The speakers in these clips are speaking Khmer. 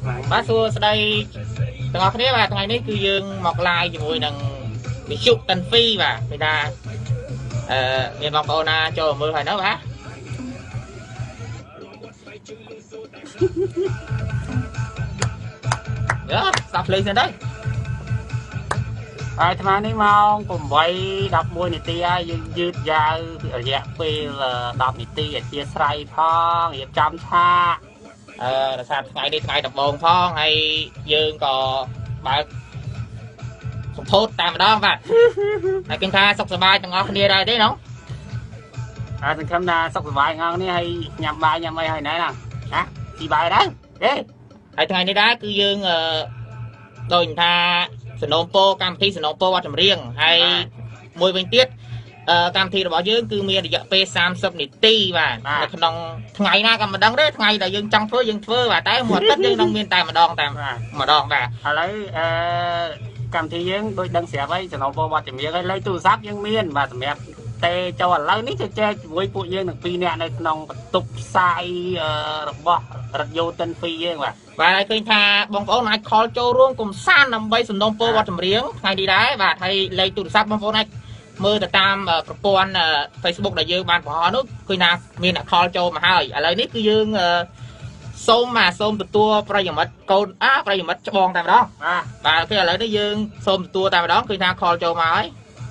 បាទសួស្តីទាំងអស់គ្នាបាទថ្ងៃនេះគឺយើងមកឡាយជាមួយនឹងវិជុតិនហ្វីបាទគេថាមានបងប្អូនណាចូលមើលហើយនៅបាទយ៉ាស្ដាប់ភ្លេងសិនទៅហើយថ្ងៃនេះម៉ោង8:11នាទីហើយយើងយឺតយ៉ាវរយៈពេល10នាទីអធិស្ឋានផងរៀបចំឆាកដោយសារថ្ងៃនេះថ្ងៃដំបូងផងហើយយើងក៏បើកសម្ពោធតែម្ដងបាទហើយគិតថាសុខសប្បាយទាំងអស់គ្នាដែរទេណោះសង្ឃឹមថាសុខសប្បាយទាំងអស់គ្នាហើយញ៉ាំបាយញ៉ាំអីហើយណែណាជីបាយដែរទេហើយថ្ងៃនេះដែរគឺយើងដូចថាសំណូមពរកម្មវិធីសំណូមពរវត្តចម្រៀងហើយមួយវិញទៀតកម្មវិធីរបស់យើងគឺមានរយៈពេល30នាទីបាទនៅក្នុងថ្ងៃណាក៏មិនដឹងទេថ្ងៃដែលយើងចង់ធ្វើយើងធ្វើបាទតែមួយអាទិត្យយើងនឹងមានតែម្ដងបាទឥឡូវកម្មវិធីយើងដូចដឹងស្រាប់ហើយសំណូមពរវត្តចម្រៀងហើយលេខទូរស័ព្ទយើងមានបាទសម្រាប់តែចូលឥឡូវនេះជជែកជាមួយពួកយើងទាំងពីរនាក់នៅក្នុងបន្ទប់ផ្សាយរបស់រថយន្តតិនហ្វីយើងបាទហើយឃើញថាបងប្អូនអាចខលចូលរួមកំសាន្តដើម្បីសំណូមពរវត្តចម្រៀងថ្ងៃនេះដែរបាទហើយលេខទូរស័ព្ទបងប្អូនអាចមើលទៅតាមប្រព័ន្ធ Facebook ដែលយើងបានបង្ហោះនោះឃើញថាមានអ្នកខលចូលមកហើយឥឡូវនេះគឺយើងសូមទទួលប្រិយមិត្តកូនប្រិយមិត្តច្បងតែម្ដងបាទគឺឥឡូវនេះយើងសូមទទួលតែម្ដងឃើញថាខលចូលមកហើយ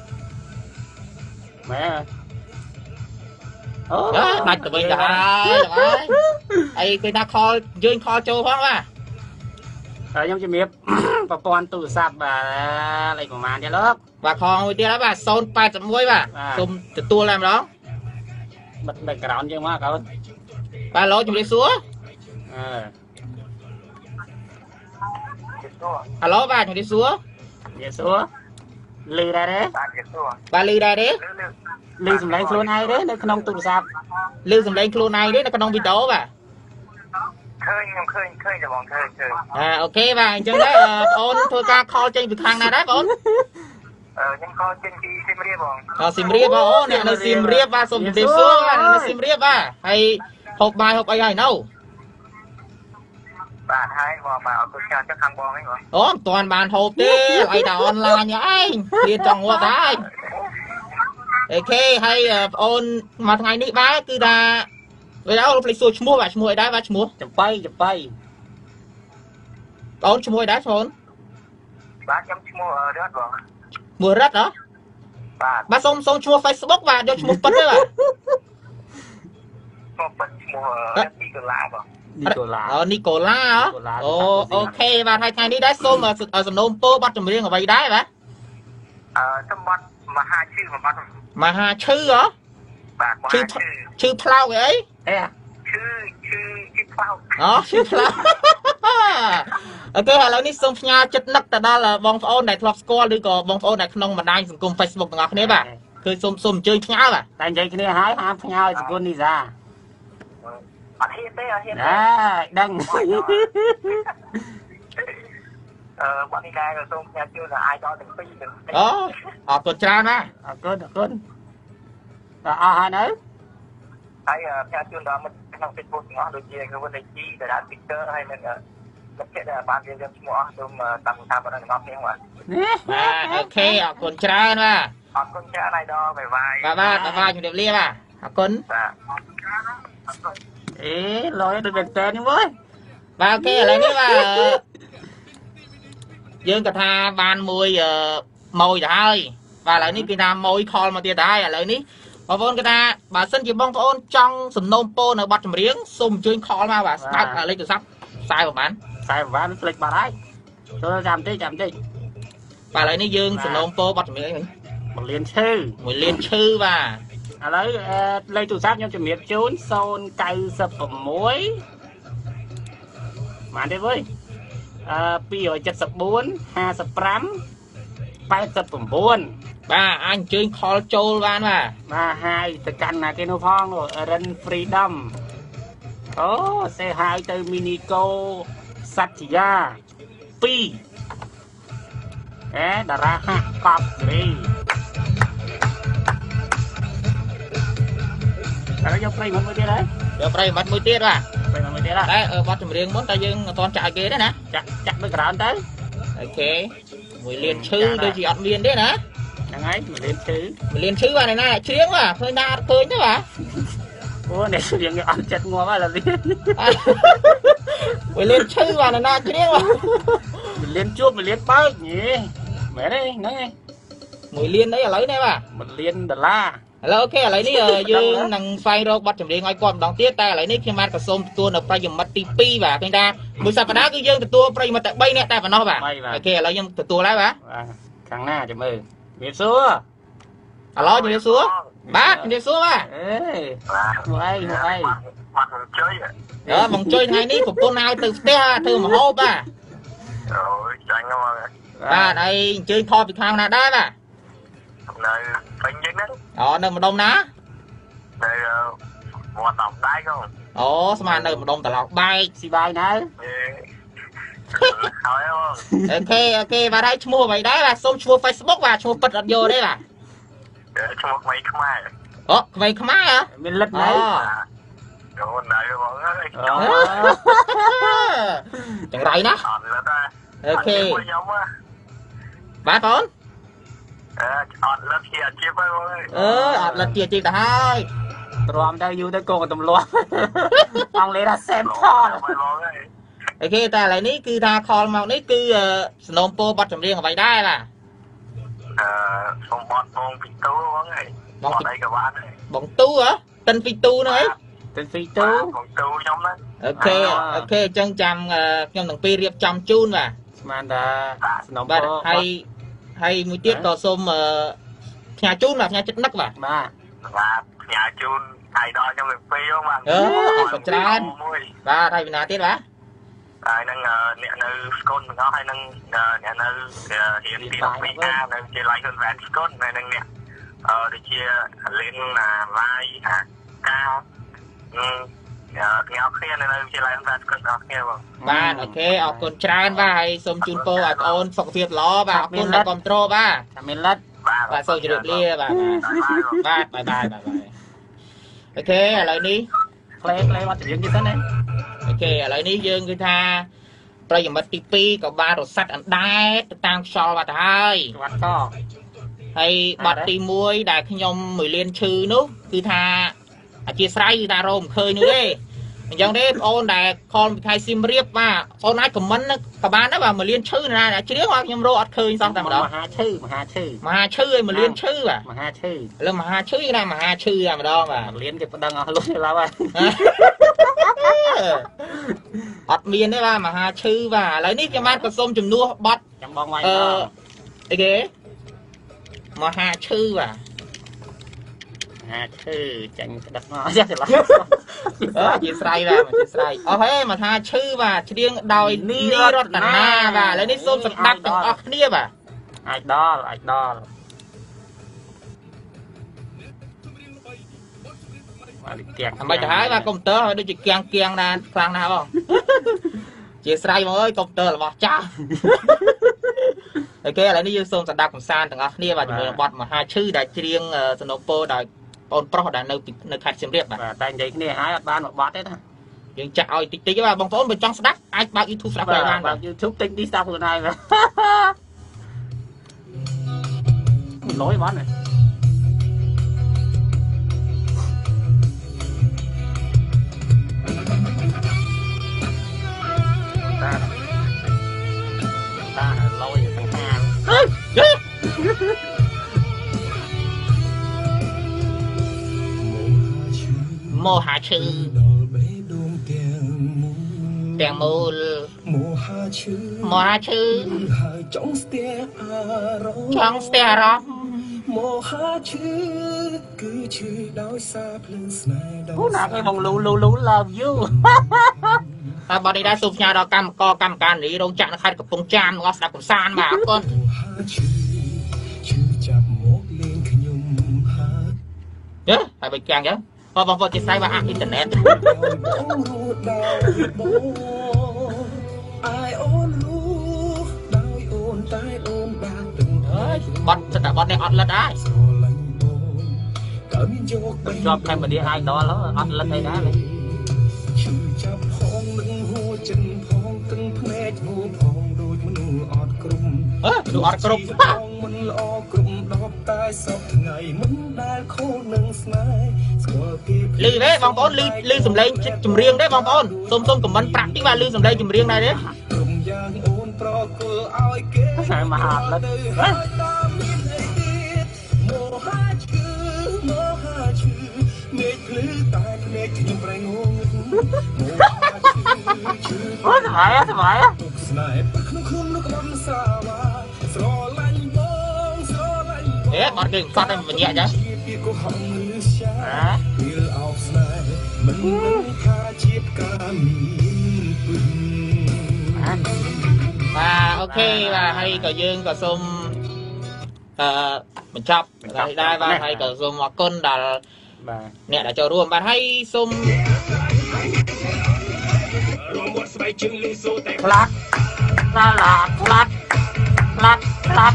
មែនអូដាច់ទៅវិញទៅហើយអីគេថាខលយើងខលចូលផងបាទហើយខ្ញុំជំរាបប្រព័ន្ធទូរស័ព្ទបាទលេខប្រហែលទៀតលោកបាទខលមួយទៀតហើយបាទ081បាទសូមទទួលតែម្ដងបិទ background យើងមកកូនបាទលោកជំរាបសួរហៅឡូបាទជំរាបសួរលឺដែរទេបាទលឺដែរទេលឺសំឡេងខ្លួនឯងទេនៅក្នុងទូរស័ព្ទលឺសំឡេងខ្លួនឯងទេនៅក្នុងវីដេអូបាទឃើញខ្ញុំឃើញតែបងឃើញអូខេបាទអញ្ចឹងដែរបងអូនធ្វើការខលចេញពីខាងណាដែរបងអូនខ្ញុំខលចេញពីសៀមរាបបងសៀមរាបបងអូនអ្នកនៅសៀមរាបបាទសូមជម្រាបសួរបាទនៅសៀមរាបបាទហើយហូបបាយហូបអីហើយនៅបាទហើយបងបាទអត់ទៅចាស់ខាងបងហ្នឹងបងអូមិនទាន់បានហូបទេអីតែអនឡាញឯងរៀនចង់ងាប់ដែរអូខេហើយបងអូនមកថ្ងៃនេះបាទគឺថាពេលដល់ភ្លេចសួរឈ្មោះបាទឈ្មោះអីដែរបាទឈ្មោះចំបៃបងអូនឈ្មោះអីដែរបងអូនបាទខ្ញុំឈ្មោះរ៉ាត់បងឈ្មោះរ៉ាត់ហ៎បាទសូមឈ្មោះ Facebook បាទយកឈ្មោះពិតទេបាទឈ្មោះពិតឈ្មោះនីកូឡាបងនីកូឡាអូខេបាទហើយថ្ងៃនេះដែរសូមសំណូមពរប័ណ្ណចម្រៀងអ្វីដែរបាទសម្បត្តិមហាឈឺហ៎បាទឈឺផ្លោកអីឈឺផ្លោកឈឺផ្លោកអូខេឥឡូវនេះសូមផ្ញើចិត្តនឹកទៅដល់បងប្អូនដែលធ្លាប់ស្គាល់ឬក៏បងប្អូនដែលក្នុងបណ្ដាញសង្គម Facebook ទាំងអស់គ្នាបាទគឺសូមអញ្ជើញផ្ញើបាទតែនិយាយគ្នាហើយហាមផ្ញើសគុណនីសាអត់ហ៊ានទេដឹងបងនេះដែរសូមផ្ញើជូនដល់អាយដល់ទាំងពីរអរគុណច្រើនណាអរគុណដល់អស់ហើយនៅហើយផ្ញើជូនដល់មិត្តក្នុង Facebook ទាំងអស់ដូចជាគឺវិទ្យាតារា Twitter ហើយនឹងមិត្តភក្តិដែលបានរៀបចំឈ្មោះអស់សូមតាមតាមបងទាំងអស់គ្នាបាទអូខេអរគុណច្រើនបាទអរគុណច្រើនអាយដល់បាយបាទជំរាបលាបាទអរគុណលយដូចមែនតើនេះមើលបាទអូខេឥឡូវនេះបាទយើងក៏ថាបានមួយម៉ួយទៅហើយបាទឥឡូវនេះគេថាម៉ួយខលមកទៀតហើយឥឡូវនេះបងប្អូនគេថាបើសិនជាបងប្អូនចង់សំណូមពរនៅប័ណ្ណចម្រៀងសូមអញ្ជើញខលមកបាទស្ដាប់លេខទូរស័ព្ទខ្សែប្រហែលផ្លេចបាត់ហើយចូលចាំតិចបាទឥឡូវនេះយើងសំណូមពរប័ណ្ណចម្រៀង1លានឈឺបាទឥឡូវលេខទូរស័ព្ទខ្ញុំជំរាបជូន096បានទេវើយ274 55 89បាទអាចអញ្ជើញខលចូលបានបាទហើយទៅកាន់ណាគេនោះផងរិន Freedom អូសេហើយទៅ Minico សត្យា 2តារាហាក់កប់រីតែយកប្រិយមិត្តមួយទៀតហើយយកប្រិយមិត្តមួយទៀតបាទទៀតតែបាត់ចម្រៀងមុនតែយើងអត់ទាន់ចាក់ឲ្យគេទេណាចាក់ទៅក្រោយទៅអូខេ1លានឈឺដូចជាអត់មានទេណាហ្នឹងហើយ1លានឈឺ 1លានឈឺបាទណាច្រៀងបាទឃើញណាអត់ឃើញទេបាទអូនេះច្រៀងអត់ចិត្តងាប់ហើយលាន 1លានឈឺបាទណាច្រៀងបាទ 1លានជួប1លានបើកញីមែនទេហ្នឹងហើយ 1លានអីឥឡូវនេះបាទ 1លានដុល្លារឥឡូវអូខេឥឡូវនេះយើងនឹងស្វែងរកបទចម្រៀងឲ្យគាត់ម្ដងទៀតតែឥឡូវនេះខ្ញុំបានក៏សូមទទួលនៅប្រិយមិត្តទី2បាទឃើញថាមួយសប្តាហ៍គឺយើងទទួលប្រិយមិត្តតែ3នាក់តែប៉ុណ្ណោះបាទអូខេឥឡូវខ្ញុំទទួលហើយបាទខាងណាចាំមើលវាសួរឥឡូវជំរាបសួរបាទជំរាបសួរបាទអេមកអីមកអីបាត់មកជួយបងជួយថ្ងៃនេះប្រពន្ធឲ្យទៅផ្ទះធ្វើម្ហូបបាទអូយចាញ់ហ្មងបាទហើយអញ្ជើញថតពីខាងណាដែរបាទនៅពេញយើងហ្នឹងអូនៅម្ដុំណានៅមាត់តំដៃកូនអូស្មាននៅម្ដុំត្រឡោកបែកស៊ីបាយនៅហើយហ្មងអូខេបាទហើយឈ្មោះអ្វីដែរបាទសូមឈ្មោះ Facebook បាទឈ្មោះពិតអត់យកទេបាទឈ្មោះថ្មីខ្មែរអូក្មេងខ្មែរហ៎មានលិតនៅកូននៅហ្មងហើយចង្រៃណាអត់លើតែអូខេខ្ញុំបាទបងអត់លើជាអាជីពហើយអត់លិតជាជីទៅហើយទ្រាំទៅយូរទៅកូនក៏ទម្លាប់អង់គ្លេសថាសេមថតអូខេតែឥឡូវនេះគឺថាខលមកនេះគឺสนมពោប័ណ្ណចម្រៀងអ្វីដែរបាទសុំបត់បងពីទូហ្មងហើយបងអីក៏បានដែរបងទូហ៎តិនពីទូហ្នឹងហីទៅស៊ីទូបងទូខ្ញុំណាអូខេអញ្ចឹងចាំខ្ញុំទាំងពីររៀបចំជូនបាទស្មានថាสนมបាទពោហើយមួយទៀតក៏សូមផ្ញើជូនបាទផ្ញើចិត្តនឹកបាទបាទបាទផ្ញើជូនថៃដល់ខ្ញុំទៅពីហ្នឹងបាទបាទហើយវិណាទៀតបាទហើយនឹងអ្នកនៅស្កុនទាំងអស់ហើយនឹងអ្នកនៅរៀនទី12អានៅជាឡៃហ៊ុនវ៉ាន់ស្កុនហើយនឹងអ្នកដូចជាលេងណាឡាយកាញ៉ាំគ្នានៅជាឡៃហ៊ុនវ៉ាន់ស្កុនអស់គ្នាបងបាទអូខេអរគុណច្រើនបាទហើយសូមជូនពរឲ្យបងអូនសុខភាពល្អបាទអរគុណដែលគ្រប់គ្រងបាទថាមានលិតបាទសូមជម្រាបលាបាទបាទអូខេឥឡូវនេះផ្លេអត់ច្រៀងទៀតសិនណាអូខេឥឡូវនេះយើងគឺថាប្រិយមិត្តទី2ក៏បានរសាត់អណ្ដែតទៅតាមខ្យល់បាត់ទៅហើយវត្តកហើយបាត់ទី1ដែលខ្ញុំ1លានឈឺនោះគឺថាអធិស្ឋានគឺថារោមឃើញនោះទេអញ្ចឹងទេបងអូនដែលខលពីខៃសៀមរាបបាទបងអូនអាចខមមិនក៏បានដែរបាទ1លានឈឺណាច្រៀងមកខ្ញុំរកអត់ឃើញសោះតែម្ដងមហាឈឺមហាឈឺឲ្យ1លានឈឺបាទមហាឈឺឥឡូវមហាឈឺណាមហាឈឺតែម្ដងបាទលៀនគេប្តឹងអស់លុយឡើយហើយអត់មានទេបាទមហាឈឺបាទឥឡូវនេះខ្ញុំបានក៏សូមជំនួសបត់ចាំបងវាយអីគេមហាឈឺបាទមហាឈឺចាញ់ក្តឹកមកចាស់ច្រឡំអធិស្ឋានបាទអធិស្ឋានអស់ហេមហាឈឺបាទច្រៀងដោយនីរតនាបាទឥឡូវនេះសូមស្ដាប់ទាំងអស់គ្នាបាទអាចដល់អាចដល់បាទទៀងមិនទៅហើយបាទកុំព្យូទ័រឲ្យដូចជាគៀងណាស់ខ្លាំងណាស់បងជាស្រ័យមកអើយកុំព្យូទ័ររបស់ចាស់អូខេឥឡូវនេះយើងសូមស្ដាប់កំសាន្តទាំងអស់គ្នាបាទជាមួយបទមហាឈឺដែលច្រៀងសនុពោដោយបងប្រុសដែលនៅខេត្តសៀមរាបបាទតែនិយាយគ្នាហើយអត់បានមកបាត់ទេណាយើងចាក់ឲ្យតិចៗបាទបងប្អូនបើចង់ស្ដាប់អាចបើក YouTube ស្ដាប់បានបើក YouTube តិចនេះស្ដាប់ខ្លួនឯងលុយបាត់ណាតាលុយទាំងខាងមហាឈឺទាំងមូលមហាឈឺចង់ស្ទះអារម្មណ៍មហាឈឺគឺឈឺដោយសារភ្លើងស្នេហ៍ដល់អូណាគេបងលូ love you តែបាត់នេះដែរសូមផ្ញើដល់កម្មការនីរោងចក្រនៅខេត្តកំពង់ចាមទាំងអស់ស្ដាប់កំសាន្តបាទអរគុណហើយបើកាំងចឹងបងប្អូនជាស្អីបាទអ៊ីនធឺណិតបាត់ស្ដាប់បាត់នេះអត់លិតហើយជាប់ខេមរៈ idol អត់លិតអីដែរดูออดกรุบลือเด้บางปอนลือสำเร็จจุ่มเรียงได้บางปอนส้มกับมันปรับที่ว่าลือสำเร็จจุ่มเรียงได้เด้ใช่มาหาแล้วโอ้สบายอ่ะสบายอ่ะเอ๊ะบอลเก่งฟาดได้มันเยอะจังโอเคvà hay cờ dương cờ xôm mình chọc đây và hay cờ xôm hoặc con đã nè đã cho luôn bạn hay xôm lát lát lát lát lát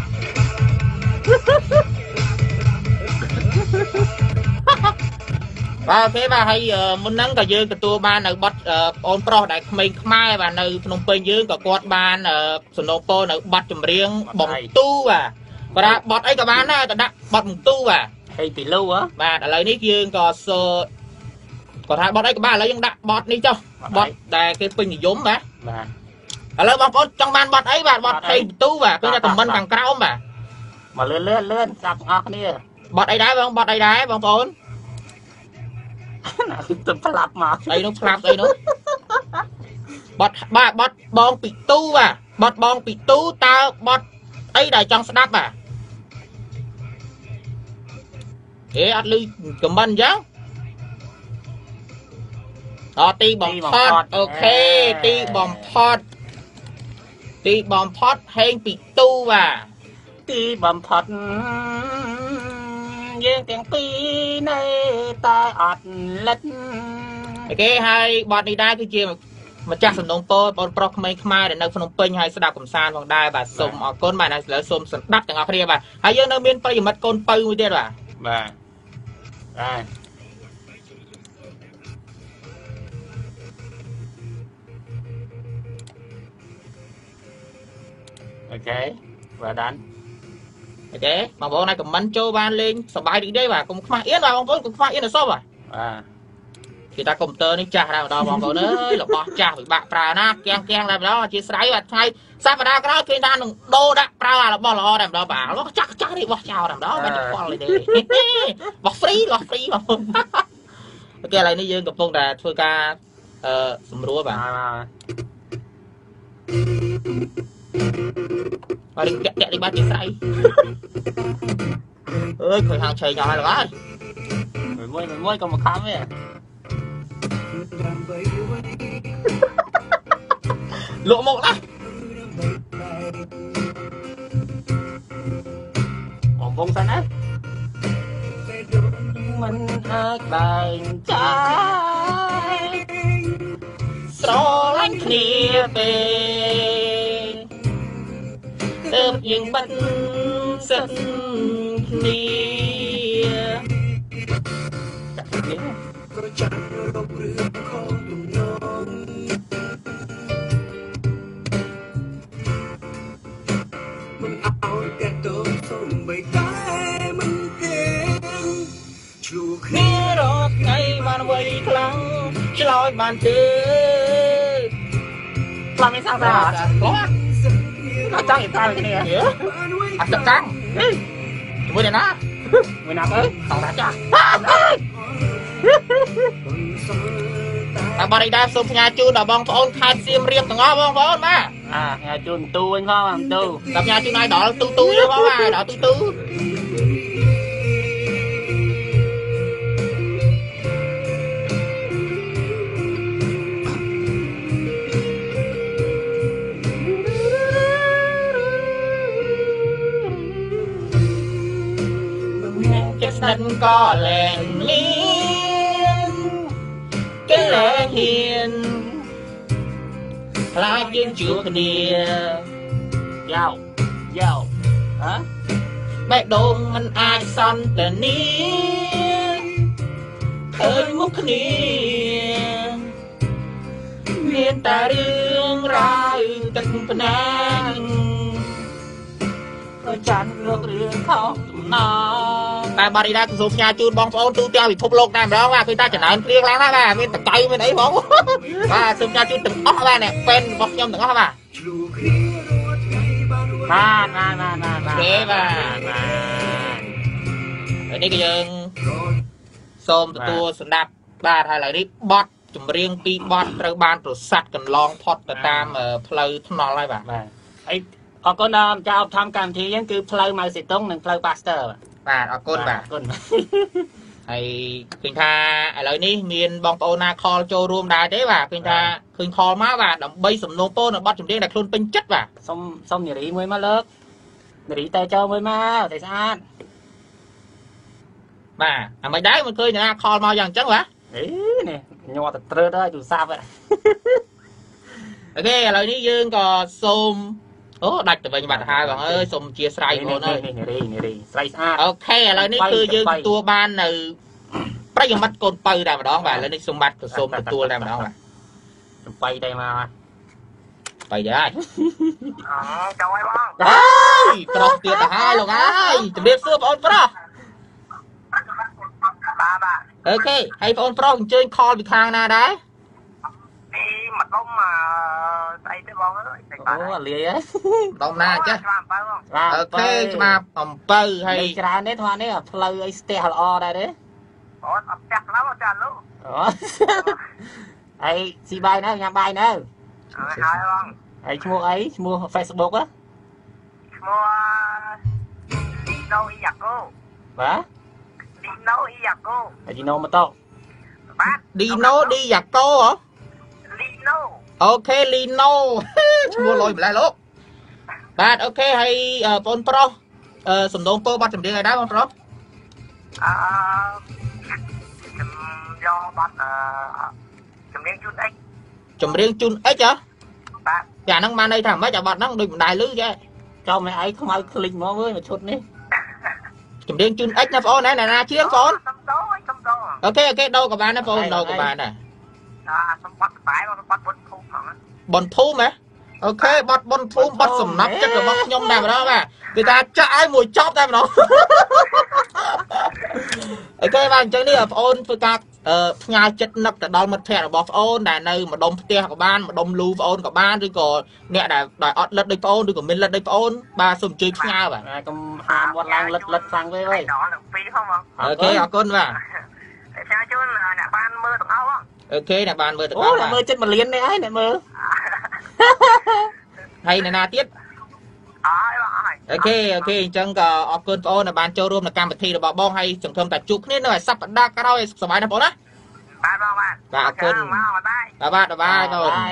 và thế và hay muốn nắng cờ dương cờ tua ban ở bắt on pro đại mình mai và nơi nông pin dương cờ quạt ban ở Snopo ở bắt chùm riêng bóng tu và bọt ấy cả bán á đã bọt tu hay bị lâu á và đã lấy nít dương có sơ có hai bọt ấy cả ba lấy những đặt bọt đi cho bọt để cái pin giống mà lấy bọt có trong ban bọt ấy và bọt hay tu và cứ là tầm bên càng cao mà lên sập ngọc đi bọt ấy đá bọt ấy đá bọt ổn tụm flap mà đây nó flap đây nó bọt ba bọt bong bị tu bọt bong bị tu tao bọt ấy đại trong đáp thế ăn lư cầm banh chứ ti bom pot ok ti bom pot hay bị tu ti bom pot dương tiếng pi này ta ọt lết ok hai bọt đi đá cái chia mà chắc sầm nông po bọt pro không mai để nơi phun pin hay sập cầm san vòng đai và sôm ở con bài này là sôm đắt chẳng ở kia và hai dương nơi miền tây mất con pư như thế rồi ok và đánh ok mà bộ này cầm bắn châu ban lên sờ bài đi đây và cũng khoa yên vào bóng cũng khoa yên là sao rồi thì ta công tơ nó trả ra đó bóng bóng ơi là bỏ trả với bạn pra na keng làm đó chia sẻ và thay sao mà ra cái đó khi ta đừng đô đã pra là bỏ lò làm đó bảo nó chắc đi bỏ chào làm đó bạn được con lại đi bỏ free mà ok lại đi dương gặp phong là thôi ca sầm rúa bạn và đừng kẹt đi ba chia sẻ ơi khởi hàng chơi nhỏ là rồi môi còn một khám vậy lộ một lắm bóng vông xanh á mình ác bàn trái xó lánh kia về tớp những bắt sân kia nghe rót ngày bàn quay khăn lôi bàn chơi làm sao ra có nó trắng hiện tại cái này ăn chặt trắng mới này nó mới nào tới còn đã cho bà đây đa số nhà chun là bong phôn khai xiêm riêng từng ngõ bong phôn mà nhà chun tu anh không tu gặp nhà chun này đỏ tu chứ không đỏ tu nên có lèn miên cái lẽ hiền lại dương chưa kia giàu hả mẹ đồn mình ai son tên niên thời múc niên មានតែរឿងរ៉ាវទឹកភ្នែកក៏ចាន់រករឿងខុសទំនងតែបាត់នេះដែរសូមផ្ញើជូនបងប្អូនទូទាំងពិភពលោកតែម្ដងបាទគឺថាចំណើនគ្រៀងឡើងហើយបាទមានតកៅមានអីបងបាទសូមផ្ញើជូនទាំងអស់បាទអ្នកពេនរបស់ខ្ញុំទាំងអស់បាទគេបាទនេះក៏យើងសូមទទួលស្ដាប់បាទហើយឥឡូវនេះបទចម្រៀងពីរបទត្រូវបានប្រសាទកន្លងផុតទៅតាមផ្លូវថ្នល់ហើយបាទអីអរគុណដល់ម្ចាស់ឧបត្ថម្ភកម្មវិធីយើងគឺផ្លូវម៉ៅសេតុងនិងផ្លូវប៉ាស្ទ័របាទអរគុណបាទអរគុណហើយឃើញថាឥឡូវនេះមានបងប្អូនណាខលចូលរួមដែរទេបាទឃើញថាឃើញខលមកបាទដើម្បីសំណូមពរនៅបទចម្រៀងដែលខ្លួនពេញចិត្តបាទសុំនារីមួយមកលើកនារីតែចូលមួយមកតែស្អាតបាទអាមិនដែរមិនឃើញណាខលមកយ៉ាងអញ្ចឹងបាទអេនេះញាត់ទៅត្រើតហើយទូរស័ព្ទអូខេឥឡូវនេះយើងក៏សូមអូដាច់ទៅវិញបាត់ហើយបងអើយសូមអធិស្ឋានបងអើយនារីស្រីស្អាតអូខេឥឡូវនេះគឺយើងទទួលបាននៅប្រិយមិត្តកូនបើតែម្ដងបាទឥឡូវនេះសូមទទួលតែម្ដងបាទចំបៃតែមកបៃដែរចូលហើយបងអើយប្រុសទៀតទៅហើយលោកអើយជំរាបសួរបងអូនប្រុសបាទអូខេហើយបងអូនប្រុសអញ្ជើញខលពីខាងណាដែរពីម្ដុំស្អីទេបងអើយអូលាយហ៎ម្ដុំណាអញ្ចឹងអូខេច្បាប់អំពៅហើយច្រើនទេថ្មនេះផ្លូវអីស្ទះល្អដែរទេអូអត់ផ្ទះខ្លះចាលោកអូហើយស៊ីបាយនៅញ៉ាំបាយនៅហើយបងហើយឈ្មោះអីឈ្មោះ Facebook ហ៎ឈ្មោះឌីណូអ៊ីយ៉ាកូបាទឌីណូអ៊ីយ៉ាកូឌីណូម៉ូតូបាទឌីណូឌីយ៉ាកូហ៎លីណូអូខេលីណូឈ្មោះលយម្លេះលោកបាទអូខេហើយបងប្រុសសំណូមពរប័ណ្ណចម្រៀងឲ្យដែរបងប្រុសយកប័ណ្ណចម្រៀងជូនអិចចម្រៀងជូនអិចហ៎បាទចាហ្នឹងបានន័យថាម៉េចអាប័ណ្ណហ្នឹងដូចមិនដែរលឺចេះចូលមិនអីខ្មៅคลิกហ្មងអើយមួយឈុតនេះចម្រៀងជូនអិចណាបងអូនណាជាងបងអូនសំដោអូខេដូរក៏បានដែរបងអូនដូរក៏បានដែរសម្បត្តិក្បែរសម្បត្តិបុនភូមិហ្នឹងបុនភូមិហ៎អូខេបត់បុនភូមិបត់សំណាប់ចិត្តរបស់ខ្ញុំតែម្ដងបាទគឺថាចាក់ឲ្យមួយចប់តែម្ដងអូខេបាទអញ្ចឹងនេះបងអូនធ្វើការផ្ញើចិត្តនឹកទៅដល់មិត្តភ័ក្តិរបស់បងអូនដែលនៅម្ដុំផ្ទះក៏បានម្ដុំលូបងអូនក៏បានឬក៏អ្នកដែលអត់លិតដូចបងអូនឬក៏មានលិតដូចបងអូនបាទសូមជួយផ្ញើបាទកុំហាមវត្តឡើងលិតខ្លាំងពេកហើយដល់ពីរហ្នឹងបងអូខេអរគុណបាទផ្ញើជូនអ្នកបានមើលទាំងអស់បងអូខេអ្នកបានមើលទាំងអស់បាទមើលចិត្ត1លាននេះហើយអ្នកមើលហើយអ្នកណាទៀតអូខេអញ្ចឹងក៏អរគុណបងអូនដែលបានចូលរួមនៅកម្មវិធីរបស់បងហើយសង្ឃឹមតែជួបគ្នានៅសប្តាហ៍ក្រោយសុខសប្បាយណាបងណាបាទបងបាទអរគុណបាទបងអូន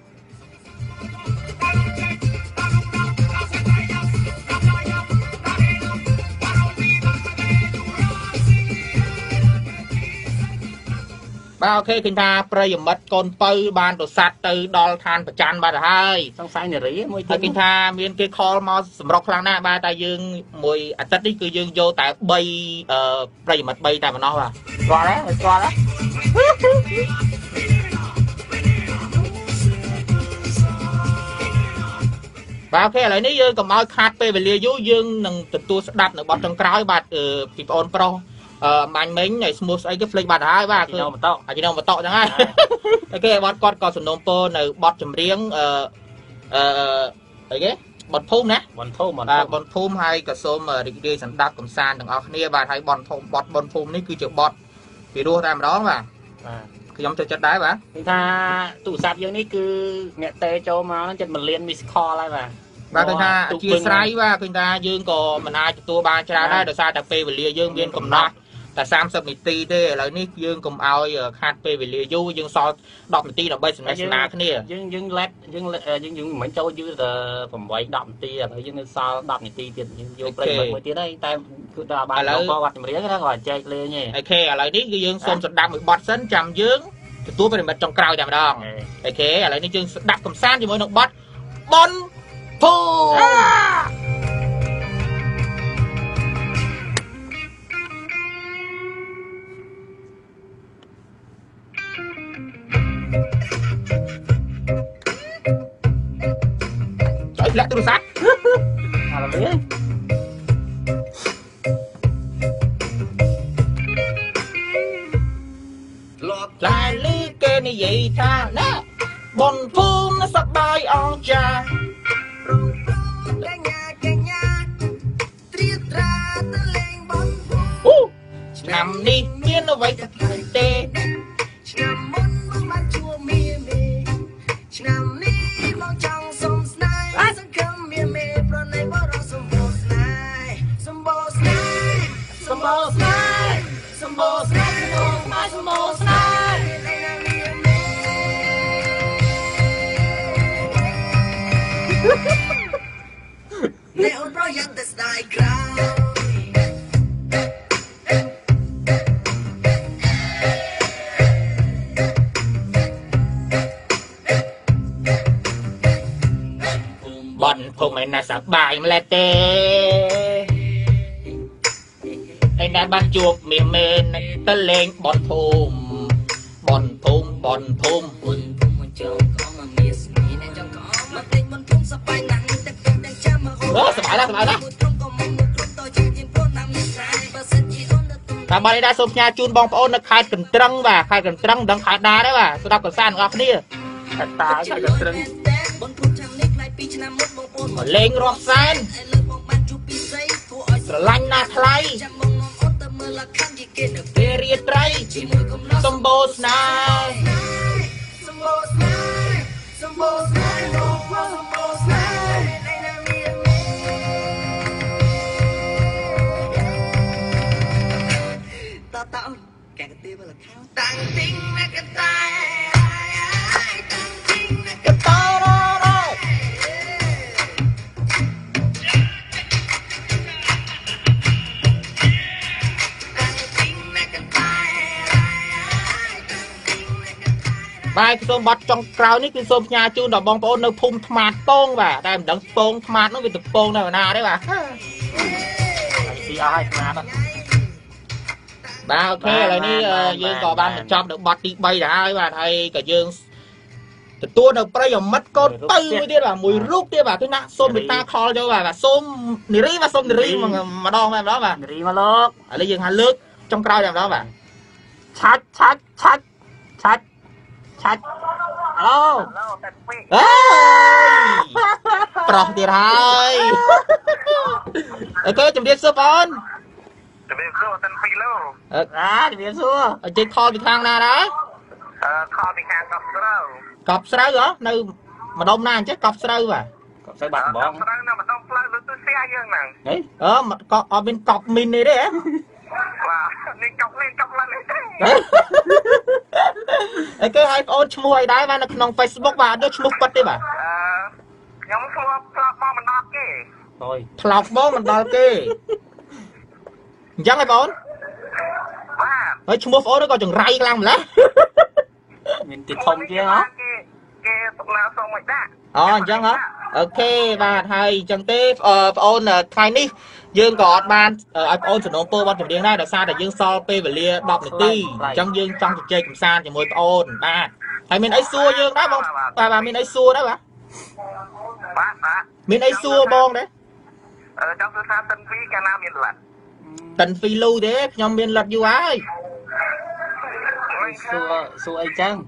បាទអូខេឃើញថាប្រិយមិត្តកូនបើបានប្រសាទទៅដល់ឋានប្រច័នបាទហើយសង្ស័យនារីមួយទៀតឃើញថាមានគេខលមកសម្រុកខ្លាំងណាស់បាទតែយើងមួយអាទិត្យនេះគឺយើងយកតែ3ប្រិយមិត្ត3តែប៉ុណ្ណោះបាទស្គាល់ទេស្គាល់ទេបាទអូខេឥឡូវនេះយើងកុំឲ្យខាតពេលវេលាយូរយើងនឹងទទួលស្ដាប់នៅបទចុងក្រោយបាទពីបងប្រុសមាញ់មិញឲ្យស្មោះស្អីគេភ្លេចបាត់ហើយបាទគឺម៉ូតូអាជីណូម៉ូតូចឹងហើយអូខេគាត់ក៏សំណូមពរនៅបទចម្រៀងអីគេបទភូមិណាបទភូមិបទភូមិហើយក៏សូមរីករាយសន្តាប់កំសាន្តទាំងអស់គ្នាបាទហើយបទភូមិនេះគឺជាបទពីរោះតែម្ដងបាទខ្ញុំចូលចិត្តដែរបាទគឺថាទូរស័ព្ទយើងនេះគឺអ្នកតេចូលមកហ្នឹងចិត្ត1លាន miss call ហើយបាទគឺថាអធិស្ឋានបាទគឺថាយើងក៏មិនអាចទទួលបានច្រើនដែរដោយសារតែពេលវេលាយើងមានកំណត់តែ30នាទីទេឥឡូវនេះយើងកុំឲ្យខាតពេលវេលាយូរយើងសល់10នាទីដើម្បីសន្ទនាគ្នាយើងមិនចូលយូរតែ8 10នាទីឥឡូវយើងនៅសល់10នាទីទៀតយើងយកប្រិយមិត្តមួយទៀតហើយតែគឺដល់បានបទចម្រៀងហ្នឹងគាត់ចែកលេងទេអូខេឥឡូវនេះគឺយើងសូមស្ដាប់មួយបទសិនចាំយើងទទួលប្រិយមិត្តចុងក្រោយតែម្ដងអូខេឥឡូវនេះយើងស្ដាប់កំសាន្តជាមួយនឹងបទបុនភូធ្លាក់ទូរស័ព្ទអារលីឡាយលីគេនិយាយថាណែបុនភូមិសប្បាយអងចាឆ្នាំនេះមានអ្វីទៅទេឆ្នាំមុនមកបានជួមីមីឆ្នាំនេះមកចង់សុំស្នេហ៍សង្ឃឹមមានមេប្រណីបរសម្បូរស្នេហ៍សម្បូរស្នេហ៍សម្បូរស្នេហ៍សម្បូរស្នេហ៍សម្បូរស្នេហ៍អ្នកអូនប្រយ័ត្នតែស្ដាយក្រៅbon ភូមិឯណាសប្បាយម្លេះទេឯណាបានជួបមាសមេនទៅលេងbon ភូមិមកចង់ក៏មកមាសមីអ្នកចង់ក៏មកទិញbon ភូមិសប្បាយណាស់តែតែចាំមកអូសប្បាយណាស់តាមបាននេះដែរសូមផ្ញើជូនបងប្អូននៅខេត្តកន្ទ្រឹងបាទខេត្តកន្ទ្រឹងមិនដឹងខេត្តណាដែរបាទស្ដាប់កសានទាំងអស់គ្នាតាខេត្តកន្ទ្រឹងលេងរាប់សែនស្រឡាញ់ណាស់ថ្លៃពេលរាត្រីសម្បូរស្នេហ៍សម្បូរស្នេហ៍សម្បូរស្នេហ៍សម្បូរស្នេហ៍តតអូនកែកទេវលខោតាំងទីងណាកតែតាំងទីងណាកតររបាយសូមបាត់ចុងក្រោយនេះគឺសូមផ្ញើជូនដល់បងប្អូននៅភូមិថ្មាតពងបាទតែមិនដឹងពងថ្មាតនោះវាទៅពងនៅណាទេបាទស៊ីអស់ហើយថ្មាតបាទអូខេឥឡូវនេះយើងក៏បានបញ្ចប់នៅបទទី3ដែរហើយបាទហើយក៏យើងទទួលនៅប្រិយមិត្តកូនទៅមួយទៀតបាទមួយរូបទៀតបាទគឺណាសូមមេត្តាខលចូលបាទសូមនារីបាទសូមនារីម្ដងបាទនារីមកលោកឥឡូវយើងហៅលើកចុងក្រោយតែម្ដងបាទឆាច់ឡូអើយប្រោះទៀតហើយអូខេជំរាបសួរបងជំរាបសួរតាន់2ឡូជំរាបសួរអញ្ចឹងខលពីខាងណាដែរខលពីខាងកប់ស្រូវនៅម្ដុំណាអញ្ចឹងកប់ស្រូវបាទកប់ស្រូវបាត់ដំបងស្រូវនៅម្ដុំផ្លូវលើទូសៀយើងហ្នឹងក៏អត់មានកប់មីននេះទេបាទនេះកប់ឡើងនេះទេអីគេឲ្យបងអូនឈ្មោះអីដែរបាទនៅក្នុង Facebook បាទអត់យកឈ្មោះគាត់ទេបាទខ្ញុំឈ្មោះផ្លោកបងមិនដល់គេអើយផ្លោកបងមិនដល់គេអញ្ចឹងហើយបងអូនបាទហើយឈ្មោះបងអូនក៏ចង្រៃខ្លាំងម្ល៉េះមានទីធំជាងហ៎គេទុកណាសូមមិនដាក់អញ្ចឹងហ៎អូខេបាទហើយអញ្ចឹងទេបងអូនថ្ងៃនេះយើងក៏អត់បានឲ្យបងអូនសំណូមពរបទចម្រៀងដែរដោយសារតែយើងសល់ពេលវេលា10នាទីអញ្ចឹងយើងចង់ជជែកកម្សាន្តជាមួយបងអូនបាទហើយមានអីសួរយើងដែរបងបាទមានអីសួរដែរបាទមានអីសួរបងដែរចង់សួរថាតិនពីកាលណាមានលិតតិនពីលូទេខ្ញុំមានលិតយូរហើយសួរអីចឹង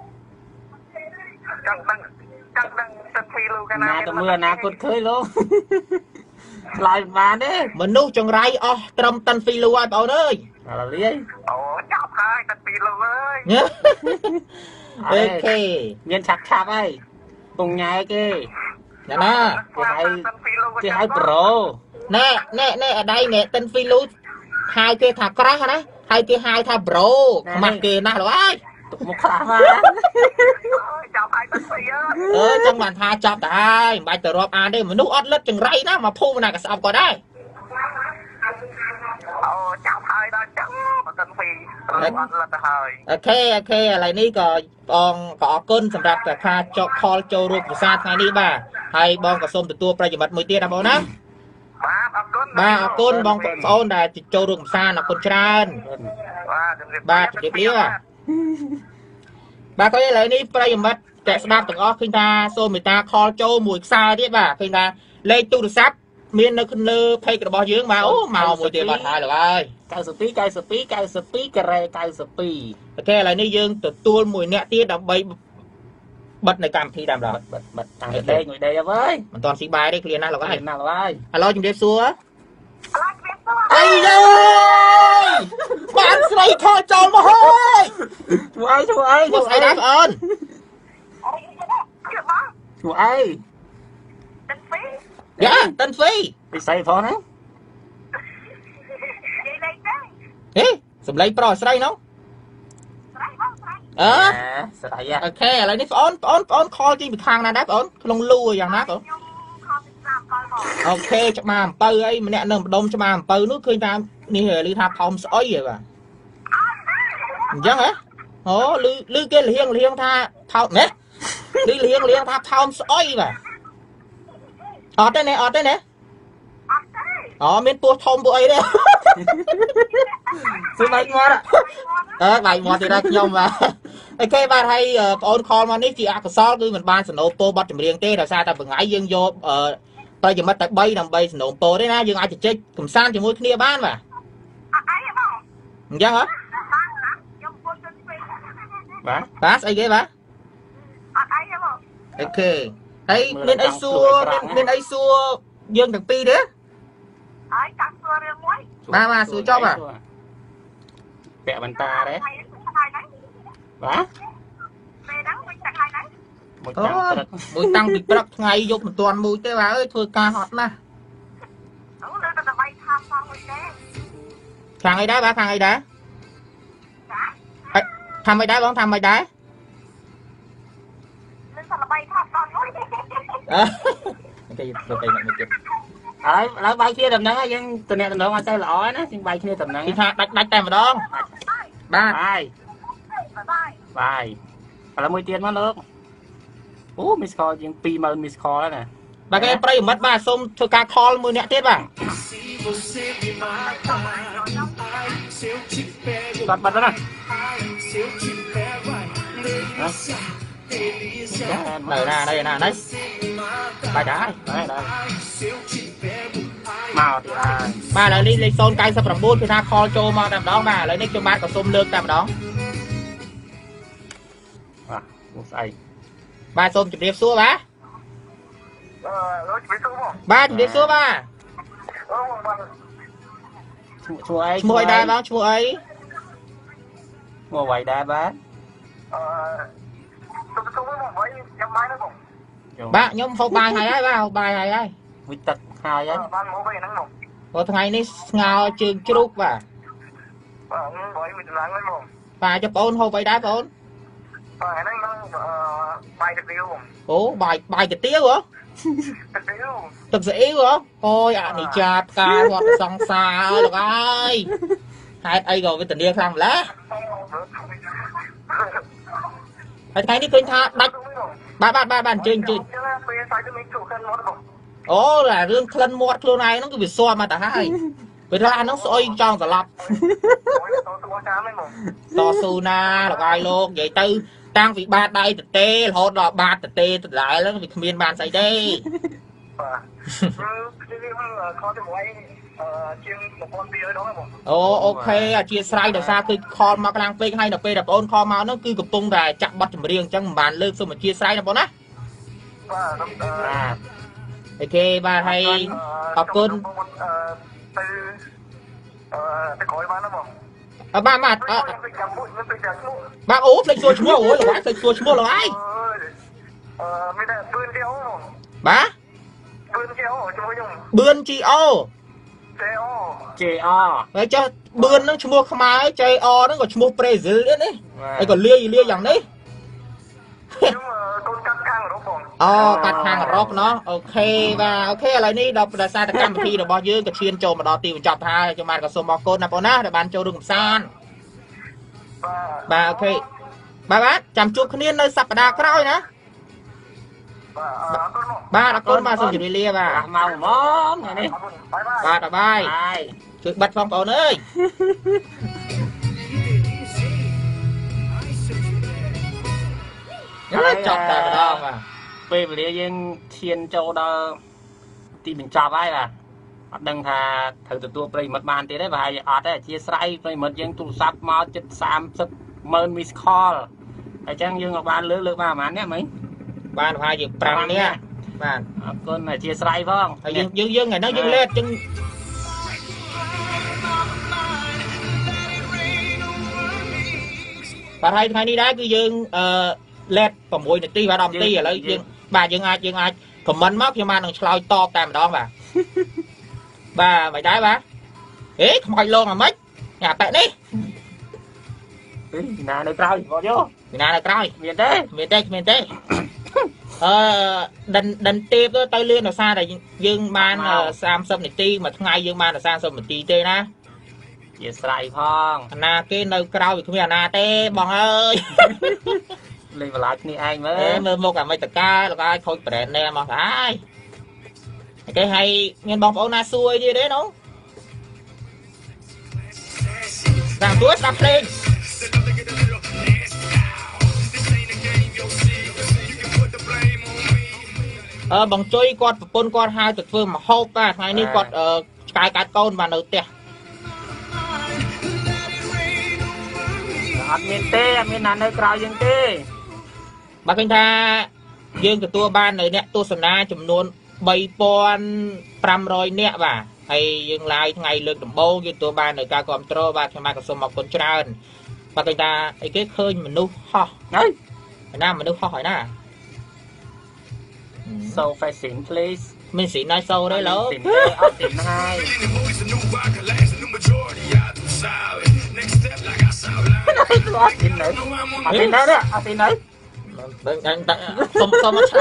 ចង់ដឹងតិនពីលូកាលណាទៅមើលអនាគតឃើញលោកឆ្លើយមិនបានទេមនុស្សចង្រៃអស់ត្រឹមតិនពីលូហើយបងអូនអើយឥឡូវលាយអូចាប់ហើយតិនពីលូអើយអូខេមានឆាប់ហើយពងញ៉ែគេណាគេហៅប្រូណែអដៃណែតិនពីលូហៅគេថាក្រាស់ណាហើយគេហៅថាប្រូខ្មាស់គេណាស់លោកអើយទុកមុខខ្លះមកចាប់ហើយតិនពីចឹងបានថាចាប់ទៅហើយមិនបាច់ទៅរាប់អានទេមនុស្សអត់លិតចង្រៃណាមកភូមិណាក៏ស្អប់ក៏ដែរអូចាប់ហើយដល់ចឹងតិនពីអត់លិតទៅហើយអូខេឥឡូវនេះក៏បងក៏អរគុណសម្រាប់ការចុកខលចូលរួមភាសាថ្ងៃនេះបាទហើយបងក៏សូមទទួលប្រិយមិត្តមួយទៀតណាបងណាបាទអរគុណបងប្អូនដែលចូលរួមភាសាអរគុណច្រើនបាទជម្រាបលាបាទក៏ឥឡូវនេះប្រិយមិត្តแต่สนับถึงออกขึ้นตาโซมิตาคอโจมวยซาที่บ่าขึ้นตาเลยตูดซับเมียนในขึ้นเลยเพย์กระบอกยืงมาโอ้เมามวยเตะบอลไทยหรือไงไก่สปีกระไรไก่สปีแค่อะไรนี่ยืงตัวมวยเนี่ยที่ดับใบบัดในการพีดำเราบัดต่างเด้งหน่อยเดียวเว้ยมันตอนสีใบได้เคลียร์นะเราก็ให้น่าไว้เราจุดเด็ดซัวไอ้เด้อบ้านใส่คอจอมาเฮ้ยช่วยใส่ได้ก่อนช่วยเดี๋ยวตันฟรีไปใส่พอนะเฮ้ยสำเร็จปลอดใส่เนาะใส่อะโอเคอะไรนี่ป้อนคอจริงไปทางนั้นได้ป้อนลงลู่อย่างนั้นป้อนโอเคจะมาเปิดไอ้มันเนี่ยหนึ่งดมจะมาเปิดนู้นเคยตามนี่เหรอลือทาพอมสอยvậy bàยังไงโอ้ลือเกลียงท่าเผาเนี่ยลือเลียงท่าพอมสอยbàอดได้ไหนอ๋อมีตัวทอมตัวไอ้เนี่ยซื้อใบงอดใบงอดที่ได้ยอมมาไอ้แค่บ้านให้โอนคอมานี่จีอาร์กซอลคือมันบ้านสโนว์โปบัตจะเรียงเต้แต่ซาแต่เป็นไงยังโยบไปจะมาแต่ใบนำใบสโนว์โปได้นะยังอาจจะเจ๊กลุ่มซ่านจะมุ้ยគ្នាบ้านว่ะยังเหรอบ้าไอ้เก๋บ้าโอเคไอ้เมนไอซัวยังตั้งปีเด้อมาซัวชอบอ่ะแปะบันตาđấy vả mùi tăng bị bật ngày dục một tuần mùi tế bà ơi thôi ca hot nè thằng ấy đá thằng ấy đá thằng ấy đá bóng thằng ấy đá lấy bay kia tầm nắng nhưng từ này tầm nắng mà sao lỏ nó nhưng bay kia tầm nắng thì đánh tay mà đó ba bài là mười tiền mất nước ố miss call nhưng pi mà miss call đó nè bà cái play mất ba xong cho ca call mười nẹt tiếp à bật bật đó nè đây nè đấy bài đá đấy màu thì là ba lại đi xôn cây sập rầm bút thì ta call cho mà đầm đó mà lấy nick cho ba còn xôm lương đầm đó ba xôm chụp điệp xua ba chụp điệp xua ba mua ấy đá báo mua ấy mua vậy đá bá ba nhóm hộp bài hay ấy ba hộp bài hay ấy với tật hai ấy có thằng này ngào trường chúc và bà cho con hộp bài đá con ủa bài cái tiếng hả tập sẽ yếu hả ôi ạ này chạp ca hoặc song xa được ai hai ai rồi với tình yêu khăn lá anh thấy đi kênh tha đánh ba bàn trên ồ là rương khăn một luôn này nó cứ bị xoa mà ta hai vì ra nó soi trong cả lọc to su na là ai luôn vậy tư đang bị ba đây tê tê hốt đỏ ba tê lại nó bị miên bàn xây đây ồ ok chia sài được sao cứ call mà đang play hay là play đập ôn call mà nó cứ cục tung đài chặt bắt chùm riêng chẳng bàn lương xong mà chia sài là bọn á ok ba hay học cơn ba mặt ba ốp lên xua chúa ôi là bạn xua chúa là ai ba bươn chi ô đấy cho bươn nó chúa không ai chơi o nó còn chúa Brazil đấy đấy còn lia dạng đấy cắt hàng rốc nó ok và ok lại đi đọc là sai tất cả một khi là bao nhiêu cái chuyên trộm mà đó tìm chọc hai cho bạn có số mò côn là bọn á để bạn cho đừng san và ok ba bác chăm chút khuyên nơi sắp đà cái rồi nè ba đã côn ba xong chuẩn bị lia và màu món này đi ba đã bye chụp bật phòng ổn ơi chọc tại mà đo mà về lý dương thiên châu đó thì mình chọc ai là đừng thà thử từ tua play mất bàn tí đấy và ở đây chia sẻ play mất dương tụ sắp mau chất xám sắp mơn miss call hay chăng dương ngọc ban lứa lứa mà mán nhé mấy ban hai dương pram nè bạn con là chia sẻ không dương ngày nó dương lên chân bạn hay ngày đi đá cứ dương led còn mùi này ti và đồng ti ở đây dương bà dương ai comment móc cho man đừng slide to tam đó mà bà mày đá bà ế không phải luôn mà mấy nhà tệ đi nè nơi cao vô vô nè là coi miền tây đần tiệp đó tay liên là xa này dương man sam sâm này ti mà ngày dương man là sam sâm này ti tê na chia sẻ phong na cái nơi cao thì không biết na tê bọn ơi lên vào lại ni anh mới một cả mấy tờ ca là ai thôi bẻ nè mà phải cái hay nguyên bóng ôn na xuôi đi đấy nó đang tuốt đập lên bằng chơi con hai tuyệt vời mà hộp à ngày nay con cái con mà nấu tiệc miền tây miền nam nơi cao dương tây bà kinh tha dương cái tua ban này nè tua sân na chấm nôn bay pon pram rồi nè bà hay dương lại ngày lượt đầm bô cái tua ban này ca còn trâu bà thì mà có số một con trơn bà kinh ta cái khơi mình nu ho đấy nam mình nu ho hỏi nè so fashion please mình xịn nói sâu đấy lố xịn hai xịn đấy đó xịn đấy so much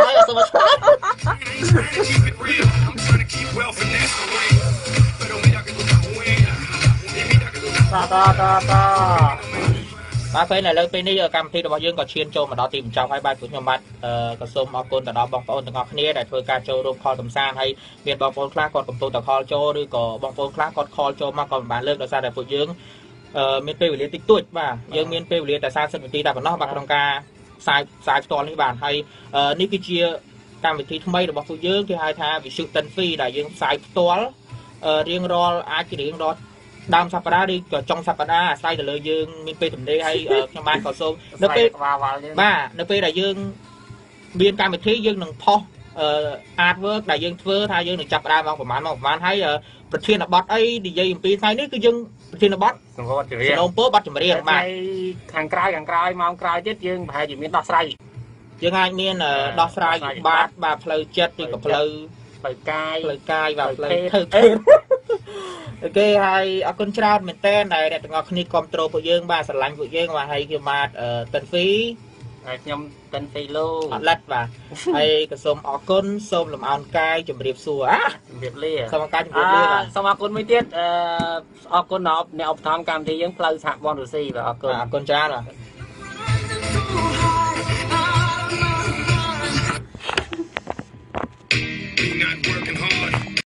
bà phê này lên bên đây ở cam thi đó bao dương có chuyên châu mà đó tìm trong hai ba của nhóm bạn có xôm ở côn tại đó bong phôn từ ngọc nia để thôi ca châu rôm kho tầm san hay miền bong phôn khác còn cầm tô tại kho châu đi có bong phôn khác còn kho châu mà còn bán lương đó ra để phụ dương miền tây liên tích tuổi mà dương miền tây liên tại sao sân ti ta còn nó bạc trong ca sai to như bạn hay ní cái chia cam vị thi thay được bong phụ dương thì hai tha vì sự tân phi là dương sai to riêng ro ai chỉ riêng ro đam sắp ra đi trong sắp ra sai từ lời dương miền tây thầm đây hay trong ban có xôm nước tây ba nước tây là dương biên cam vị thi dương đừng pho artwork đại dương thưa thay dương đừng chập ra mong của man hayประเทศบอสไอ้ดีเจปีไทยนี่คือยังประเทศบอสโดนโป๊ะบอสจะมาเรียนมาทางไกลมองไกลเจ็ดยังพายอยู่มีดอกไซยังไงเนี่ยดอกไซบาเพลเจ็ดกับเพลกายvàเพลโอเคให้เอาคนชราเหมือนเต้นในแต่งอคณิคอมโตรพยื่นบาสลังพยื่นมาให้คือมาตันฟียมตันฟีโลลัดว่าให้กระสมออกก้นส้มลำออนกายจุ่มเรียบสัวเรียบเลี่ยสมการจุ่มเรียบเลี่ยสมการไม่เตี้ยออกก้นนอบในออกทำการที่ยังเพลย์ฉากบอลดูซี่แบบออกก้นชรา